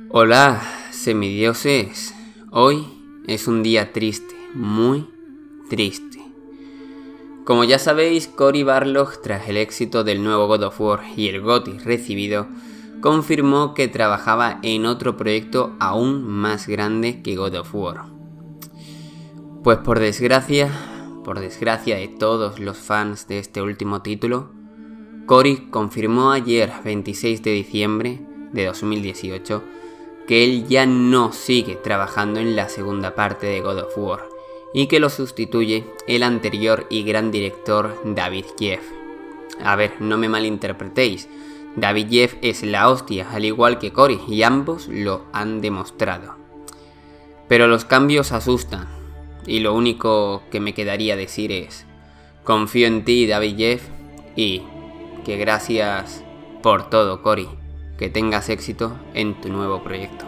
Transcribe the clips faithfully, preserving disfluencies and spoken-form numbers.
Hola, semidioses. Hoy es un día triste, muy triste. Como ya sabéis, Cory Barlog, tras el éxito del nuevo God of War y el GOTY recibido, confirmó que trabajaba en otro proyecto aún más grande que God of War. Pues por desgracia, por desgracia de todos los fans de este último título, Cory confirmó ayer, veintiséis de diciembre de dos mil dieciocho, que él ya no sigue trabajando en la segunda parte de God of War y que lo sustituye el anterior y gran director David Jaffe. A ver, no me malinterpretéis, David Jaffe es la hostia, al igual que Cory, y ambos lo han demostrado. Pero los cambios asustan, y lo único que me quedaría decir es: confío en ti, David Jaffe, y que gracias por todo, Cory. Que tengas éxito en tu nuevo proyecto.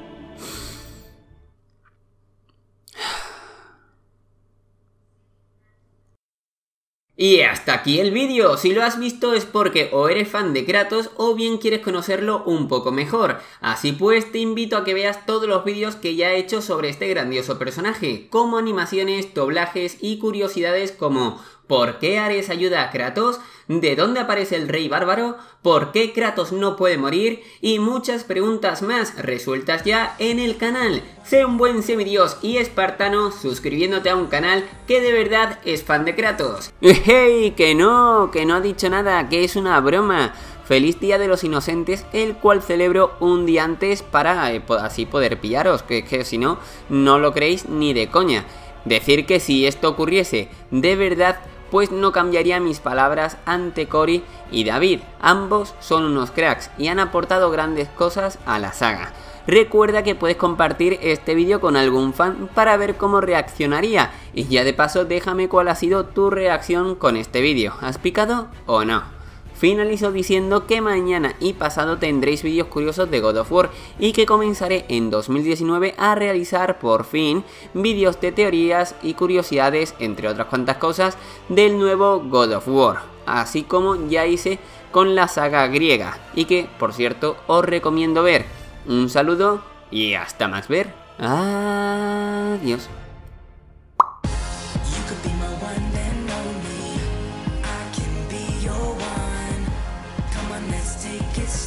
Y hasta aquí el vídeo. Si lo has visto es porque o eres fan de Kratos o bien quieres conocerlo un poco mejor. Así pues, te invito a que veas todos los vídeos que ya he hecho sobre este grandioso personaje, como animaciones, doblajes y curiosidades como ¿por qué Ares ayuda a Kratos? ¿De dónde aparece el rey bárbaro? ¿Por qué Kratos no puede morir? Y muchas preguntas más resueltas ya en el canal. Sé un buen semidios y espartano suscribiéndote a un canal que de verdad es fan de Kratos. ¡Hey! Que no, que no ha dicho nada, que es una broma. Feliz Día de los Inocentes, el cual celebro un día antes para eh, así poder pillaros, que, que si no, no lo creéis ni de coña. Decir que si esto ocurriese de verdad, pues no cambiaría mis palabras ante Cory y David. Ambos son unos cracks y han aportado grandes cosas a la saga. Recuerda que puedes compartir este vídeo con algún fan para ver cómo reaccionaría. Y ya de paso déjame cuál ha sido tu reacción con este vídeo. ¿Has picado o no? Finalizo diciendo que mañana y pasado tendréis vídeos curiosos de God of War y que comenzaré en dos mil diecinueve a realizar por fin vídeos de teorías y curiosidades, entre otras cuantas cosas, del nuevo God of War, así como ya hice con la saga griega y que, por cierto, os recomiendo ver. Un saludo y hasta más ver. Adiós. Let's take it